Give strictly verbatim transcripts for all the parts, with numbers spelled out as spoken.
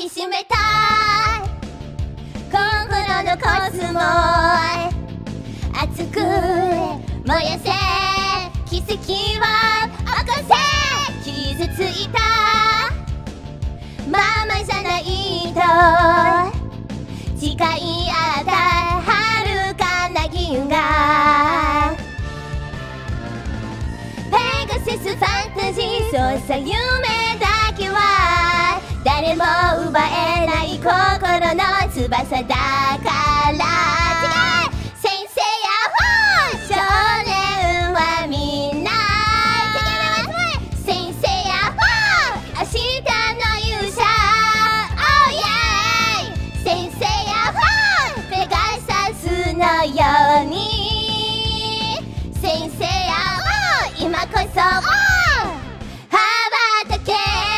きしめた心のコスモ熱く燃やせ奇跡を起こせ傷ついたままじゃないと誓い合った遥かな銀河ペガセスファンタジーそうさ夢だけは誰も奪えない心の翼だから違う先生やほー少年はみんな先生やほー明日の勇者 Oh yeah 先生やほーペガサスのように先生やほー今こそ羽ばたけ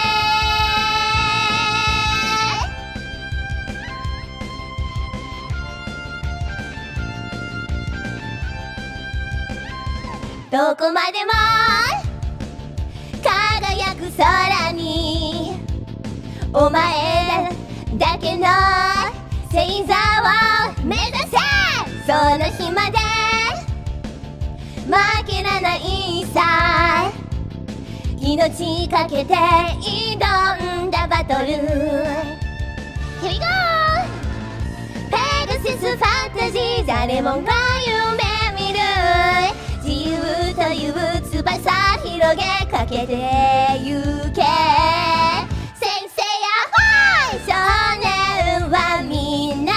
どこまでも輝く空にお前だけの星座を目指せその日まで負けらないさ命かけて挑んだバトル Here we go ペガシスファンタジー誰もが夢見る自由という翼広げかけてゆけ先生やほい少年はみんな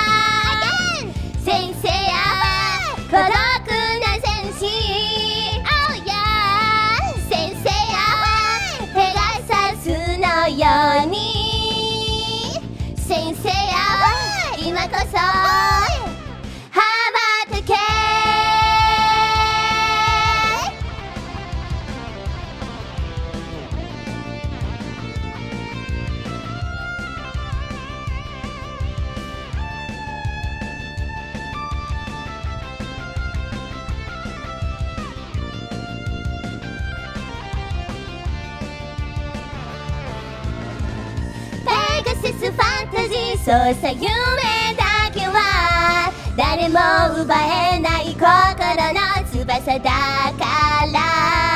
先生や孤独な戦士 Oh yeah 先生やペガサスのように先生や今こそ羽ばたけファンタジーそうさ夢だけは誰も奪えない心の翼だから